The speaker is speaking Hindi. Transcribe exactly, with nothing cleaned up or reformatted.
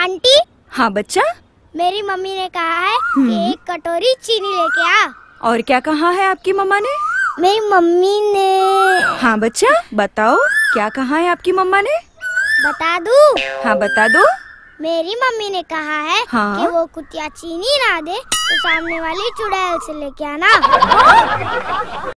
आंटी। हाँ बच्चा। मेरी मम्मी ने कहा है कि एक कटोरी चीनी लेके आ। और क्या कहा है आपकी मम्मा ने? मेरी मम्मी ने। हाँ बच्चा बताओ, क्या कहा है आपकी मम्मा ने? बता दूं? हाँ बता दो। मेरी मम्मी ने कहा है हाँ? कि वो कुतिया चीनी ना दे तो सामने वाली चुड़ैल से लेके आना।